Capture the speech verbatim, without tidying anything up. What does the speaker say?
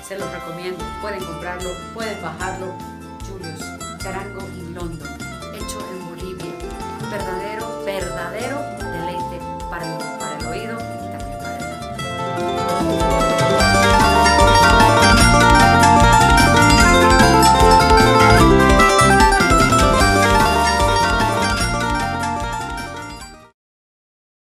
Se los recomiendo. Pueden comprarlo, pueden bajarlo. Julius, charango y londo, hecho en Bolivia. Verdadero, verdadero deleite para el